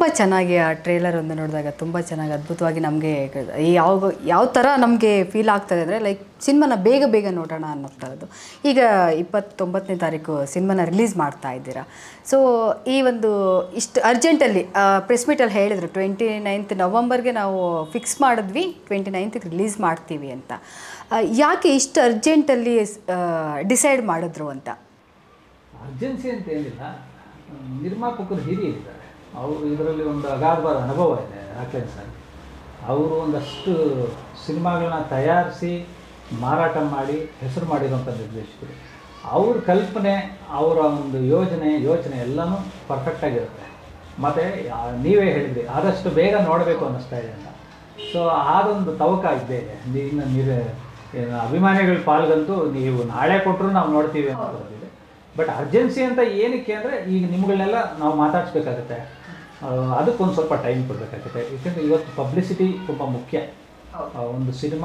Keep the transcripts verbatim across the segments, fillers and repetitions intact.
ತುಂಬ ಚೆನ್ನಾಗಿ ಆ ಟ್ರೇಲರ್ ಒಂದು ನೋಡಿದಾಗ ತುಂಬ ಚೆನ್ನಾಗಿ ಅದ್ಭುತವಾಗಿ ನಮಗೆ ಯಾವ ಯಾವ ಥರ ನಮಗೆ ಫೀಲ್ ಆಗ್ತದೆ ಅಂದರೆ ಲೈಕ್ ಸಿನಿಮಾನ ಬೇಗ ಬೇಗ ನೋಡೋಣ ಅನ್ನೋ ಥರದ್ದು. ಈಗ ಇಪ್ಪತ್ತೊಂಬತ್ತನೇ ತಾರೀಕು ಸಿನಿಮಾನ ರಿಲೀಸ್ ಮಾಡ್ತಾ ಇದ್ದೀರಾ. ಸೊ ಈ ಒಂದು ಇಷ್ಟು ಅರ್ಜೆಂಟಲ್ಲಿ ಪ್ರೆಸ್ ಮೀಟಲ್ಲಿ ಹೇಳಿದರು ಟ್ವೆಂಟಿ ನೈನ್ತ್ ನವಂಬರ್ಗೆ ನಾವು ಫಿಕ್ಸ್ ಮಾಡಿದ್ವಿ, ಟ್ವೆಂಟಿ ನೈನ್ತಿಗೆ ರಿಲೀಸ್ ಮಾಡ್ತೀವಿ ಅಂತ. ಯಾಕೆ ಇಷ್ಟು ಅರ್ಜೆಂಟಲ್ಲಿ ಡಿಸೈಡ್ ಮಾಡಿದ್ರು ಅಂತ? ಅರ್ಜೆನ್ಸಿ ಅಂತ ಏನಿಲ್ಲ, ನಿರ್ಮಾಪಕರು ಹಿರಿಯರಿದ್ದಾರೆ, ಅವರು ಇದರಲ್ಲಿ ಒಂದು ಅಗಾಧವಾದ ಅನುಭವ ಇದೆ. ರಾಕ್ಲೈನ್ ಸರ್ ಅವರು ಒಂದಷ್ಟು ಸಿನಿಮಾಗಳನ್ನ ತಯಾರಿಸಿ ಮಾರಾಟ ಮಾಡಿ ಹೆಸರು ಮಾಡಿರುವಂಥ ನಿರ್ದೇಶಕರು. ಅವ್ರ ಕಲ್ಪನೆ, ಅವರ ಒಂದು ಯೋಜನೆ ಯೋಚನೆ ಎಲ್ಲನೂ ಪರ್ಫೆಕ್ಟಾಗಿರುತ್ತೆ. ಮತ್ತು ನೀವೇ ಹೇಳಿದ್ರಿ ಆದಷ್ಟು ಬೇಗ ನೋಡಬೇಕು ಅನ್ನಿಸ್ತಾ ಇದೆ ಅಂತ. ಸೊ ಅದೊಂದು ತವಕ ಇದ್ದೇ ಇದೆ. ಇನ್ನು ನೀವು ಅಭಿಮಾನಿಗಳ ಪಾಲ್ಗಂತೂ ನೀವು ನಾಳೆ ಕೊಟ್ಟರು ನಾವು ನೋಡ್ತೀವಿ ಅಂತ ಬರೋದಿದೆ. ಬಟ್ ಅರ್ಜೆನ್ಸಿ ಅಂತ ಏನಕ್ಕೆ ಅಂದರೆ ಈಗ ನಿಮ್ಗಳನ್ನೆಲ್ಲ ನಾವು ಮಾತಾಡಿಸ್ಬೇಕಾಗುತ್ತೆ, ಅದಕ್ಕೊಂದು ಸ್ವಲ್ಪ ಟೈಮ್ ಕೊಡಬೇಕಾಗುತ್ತೆ. ಏಕೆಂದರೆ ಇವತ್ತು ಪಬ್ಲಿಸಿಟಿ ತುಂಬ ಮುಖ್ಯ. ಒಂದು ಸಿನಿಮಾ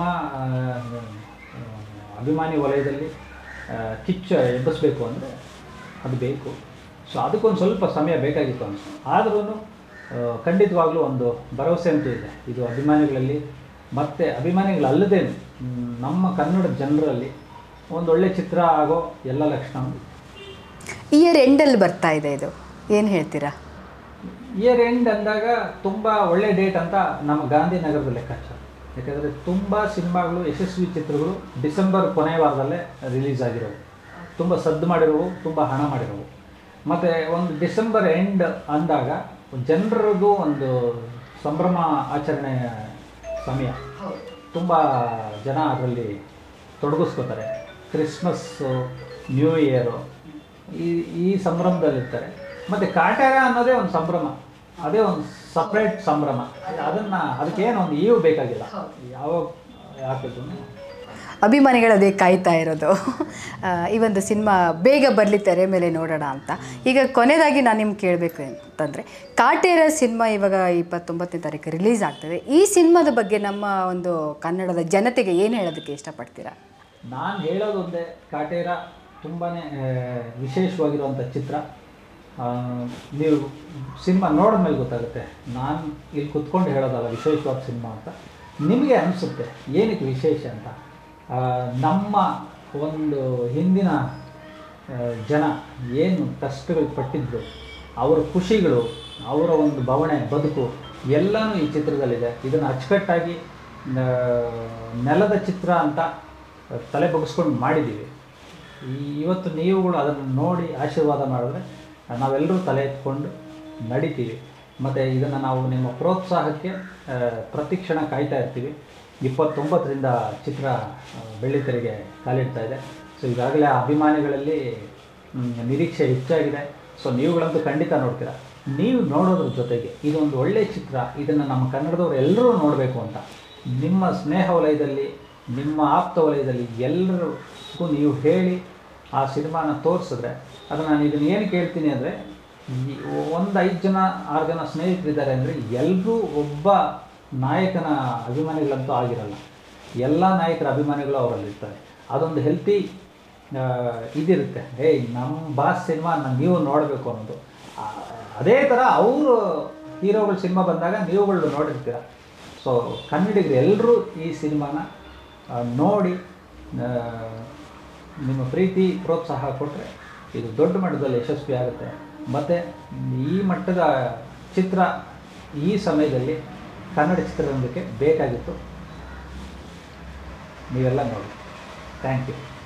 ಅಭಿಮಾನಿ ವಲಯದಲ್ಲಿ ಕಿಚ್ಚ ಎಬ್ಬಿಸ್ಬೇಕು ಅಂದರೆ ಅದು ಬೇಕು. ಸೊ ಅದಕ್ಕೊಂದು ಸ್ವಲ್ಪ ಸಮಯ ಬೇಕಾಗಿತ್ತು ಅನಿಸ್ತು. ಆದ್ರೂ ಖಂಡಿತವಾಗ್ಲೂ ಒಂದು ಭರವಸೆ ಅಂತೂ ಇದೆ. ಇದು ಅಭಿಮಾನಿಗಳಲ್ಲಿ ಮತ್ತು ಅಭಿಮಾನಿಗಳಲ್ಲದೇ ನಮ್ಮ ಕನ್ನಡ ಜನರಲ್ಲಿ ಒಂದೊಳ್ಳೆ ಚಿತ್ರ ಆಗೋ ಎಲ್ಲ ಲಕ್ಷಣ. ಇಯರ್ ಎಂಡಲ್ಲಿ ಬರ್ತಾ ಇದೆ, ಇದು ಏನು ಹೇಳ್ತೀರಾ? ಇಯರ್ ಎಂಡ್ ಅಂದಾಗ ತುಂಬ ಒಳ್ಳೆ ಡೇಟ್ ಅಂತ ನಮ್ಮ ಗಾಂಧಿನಗರದ ಲೆಕ್ಕಾಚಾರ. ಯಾಕೆಂದರೆ ತುಂಬ ಸಿನಿಮಾಗಳು, ಯಶಸ್ವಿ ಚಿತ್ರಗಳು ಡಿಸೆಂಬರ್ ಕೊನೆಯ ವಾರದಲ್ಲೇ ರಿಲೀಸ್ ಆಗಿರೋವು, ತುಂಬ ಸದ್ದು ಮಾಡಿರೋವು, ತುಂಬ ಹಣ ಮಾಡಿರೋವು. ಮತ್ತು ಒಂದು ಡಿಸೆಂಬರ್ ಎಂಡ್ ಅಂದಾಗ ಜನರದು ಒಂದು ಸಂಭ್ರಮ ಆಚರಣೆ ಸಮಯ. ತುಂಬ ಜನ ಅದರಲ್ಲಿ ತೊಡಗಿಸ್ಕೋತಾರೆ. ಕ್ರಿಸ್ಮಸ್ಸು, ನ್ಯೂ ಇಯರು ಈ ಈ ಸಂಭ್ರಮದಲ್ಲಿರ್ತಾರೆ. ಮತ್ತು ಕಾಟೇರ ಅನ್ನೋದೇ ಒಂದು ಸಂಭ್ರಮ, ಅದೇ ಒಂದು ಸಪ್ರೇಟ್ ಸಂಭ್ರಮ. ಅದನ್ನು ಅದಕ್ಕೇನು ಒಂದು ಈವು ಬೇಕಾಗಿಲ್ಲ. ಯಾವ ಯಾಕಿದ್ರು ಅಭಿಮಾನಿಗಳದೇ ಕಾಯ್ತಾ ಇರೋದು ಈ ಒಂದು ಸಿನಿಮಾ ಬೇಗ ಬರಲಿ ತೆರೆ ಮೇಲೆ ನೋಡೋಣ ಅಂತ. ಈಗ ಕೊನೆಯದಾಗಿ ನಾನು ನಿಮ್ಗೆ ಕೇಳಬೇಕು ಅಂತಂದರೆ, ಕಾಟೇರ ಸಿನಿಮಾ ಇವಾಗ ಇಪ್ಪತ್ತೊಂಬತ್ತನೇ ತಾರೀಕು ರಿಲೀಸ್ ಆಗ್ತದೆ. ಈ ಸಿನಿಮಾದ ಬಗ್ಗೆ ನಮ್ಮ ಒಂದು ಕನ್ನಡದ ಜನತೆಗೆ ಏನು ಹೇಳೋದಕ್ಕೆ ಇಷ್ಟಪಡ್ತೀರಾ? ನಾನು ಹೇಳೋದೊಂದೇ, ಕಾಟೇರ ತುಂಬಾ ವಿಶೇಷವಾಗಿರುವಂಥ ಚಿತ್ರ. ನೀವು ಸಿನಿಮಾ ನೋಡಿದ ಮೇಲೆ ಗೊತ್ತಾಗುತ್ತೆ. ನಾನು ಇಲ್ಲಿ ಕುತ್ಕೊಂಡು ಹೇಳೋದಲ್ಲ ವಿಶೇಷವಾದ ಸಿನಿಮಾ ಅಂತ. ನಿಮಗೆ ಅನಿಸುತ್ತೆ ಏನಕ್ಕೆ ವಿಶೇಷ ಅಂತ. ನಮ್ಮ ಒಂದು ಹಿಂದಿನ ಜನ ಏನು ಕಷ್ಟಗಳು ಪಟ್ಟಿದ್ರು, ಅವರ ಖುಷಿಗಳು, ಅವರ ಒಂದು ಬವಣೆ ಬದುಕು ಎಲ್ಲನೂ ಈ ಚಿತ್ರದಲ್ಲಿದೆ. ಇದನ್ನು ಅಚ್ಚುಕಟ್ಟಾಗಿ ನೆಲದ ಚಿತ್ರ ಅಂತ ತಲೆ ಬಗ್ಗಿಸ್ಕೊಂಡು ಮಾಡಿದ್ದೀವಿ. ಇವತ್ತು ನೀವುಗಳು ಅದನ್ನು ನೋಡಿ ಆಶೀರ್ವಾದ ಮಾಡಿದ್ರೆ ನಾವೆಲ್ಲರೂ ತಲೆ ಎತ್ಕೊಂಡು ನಡಿತೀವಿ. ಮತ್ತು ಇದನ್ನು ನಾವು ನಿಮ್ಮ ಪ್ರೋತ್ಸಾಹಕ್ಕೆ ಪ್ರತಿ ಕ್ಷಣ ಕಾಯ್ತಾ ಇರ್ತೀವಿ. ಇಪ್ಪತ್ತೊಂಬತ್ತರಿಂದ ಚಿತ್ರ ಬೆಳ್ಳಿತೆರೆಗೆ ಕಾಲಿಡ್ತಾ ಇದೆ. ಸೊ ಈಗಾಗಲೇ ಅಭಿಮಾನಿಗಳಲ್ಲಿ ನಿರೀಕ್ಷೆ ಹೆಚ್ಚಾಗಿದೆ. ಸೊ ನೀವುಗಳಂತೂ ಖಂಡಿತ ನೋಡ್ತೀರಾ. ನೀವು ನೋಡೋದ್ರ ಜೊತೆಗೆ ಇದೊಂದು ಒಳ್ಳೆಯ ಚಿತ್ರ, ಇದನ್ನು ನಮ್ಮ ಕನ್ನಡದವರು ಎಲ್ಲರೂ ನೋಡಬೇಕು ಅಂತ ನಿಮ್ಮ ಸ್ನೇಹ ವಲಯದಲ್ಲಿ, ನಿಮ್ಮ ಆಪ್ತ ವಲಯದಲ್ಲಿ ಎಲ್ಲರಿಗೂ ನೀವು ಹೇಳಿ ಆ ಸಿನಿಮಾನ ತೋರಿಸಿದ್ರೆ, ಅದನ್ನು ನಾನು ಇದನ್ನು ಏನು ಕೇಳ್ತೀನಿ ಅಂದರೆ, ಒಂದು ಐದು ಜನ ಆರು ಜನ ಸ್ನೇಹಿತರಿದ್ದಾರೆ ಅಂದರೆ ಎಲ್ಲರೂ ಒಬ್ಬ ನಾಯಕನ ಅಭಿಮಾನಿಗಳಂತೂ ಆಗಿರಲ್ಲ. ಎಲ್ಲ ನಾಯಕರ ಅಭಿಮಾನಿಗಳು ಅವರಲ್ಲಿರ್ತಾರೆ. ಅದೊಂದು ಹೆಲ್ತಿ ಇದಿರುತ್ತೆ. ಏಯ್ ನಮ್ಮ ಬಾಸ್ ಸಿನಿಮಾ ನಾನು ನೀವು ನೋಡಬೇಕು ಅನ್ನೋದು. ಅದೇ ಥರ ಅವರು ಹೀರೋಗಳ ಸಿನಿಮಾ ಬಂದಾಗ ನೀವುಗಳು ನೋಡಿರ್ತೀರ. ಸೊ ಕನ್ನಡಿಗರು ಎಲ್ಲರೂ ಈ ಸಿನಿಮಾನ ನೋಡಿ ನಿಮ್ಮ ಪ್ರೀತಿ ಪ್ರೋತ್ಸಾಹ ಕೊಟ್ಟರೆ ಇದು ದೊಡ್ಡ ಮಟ್ಟದಲ್ಲಿ ಯಶಸ್ವಿ ಆಗುತ್ತೆ. ಮತ್ತು ಈ ಮಟ್ಟದ ಚಿತ್ರ ಈ ಸಮಯದಲ್ಲಿ ಕನ್ನಡ ಚಿತ್ರರಂಗಕ್ಕೆ ಬೇಕಾಗಿತ್ತು. ನೀವೆಲ್ಲ ನೋಡಿ. Thank you.